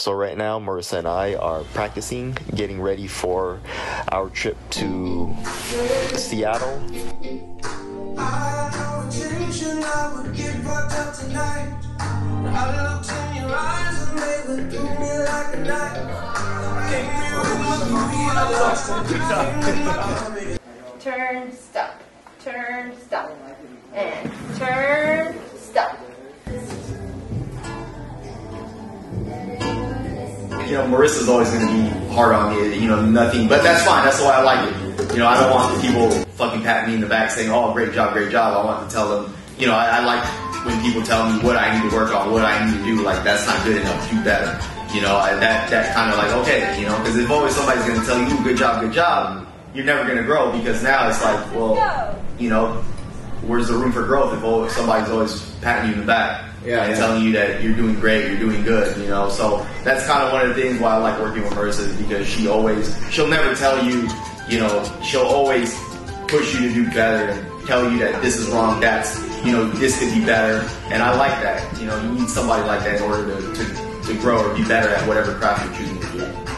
So right now, Marissa and I are practicing, getting ready for our trip to Seattle. Turn, stop, turn, stop, and turn, stop. You know, Marissa's always going to be hard on me, you know, nothing, but that's fine, that's why I like it. You know, I don't want people fucking patting me in the back saying, oh, great job, great job. I want to tell them, you know, I like when people tell me what I need to work on, what I need to do, like, that's not good enough, do better. You know, that kind of like, okay, you know, because if always somebody's going to tell you, good job, you're never going to grow, because now it's like, well, you know, where's the room for growth if somebody's always patting you in the back and telling you that you're doing great, you're doing good, you know? So that's kind of one of the things why I like working with Marissa, is because she'll never tell you, you know, she'll always push you to do better and tell you that this is wrong, that's, you know, this could be better. And I like that, you know, you need somebody like that in order to grow or be better at whatever craft you're choosing to do.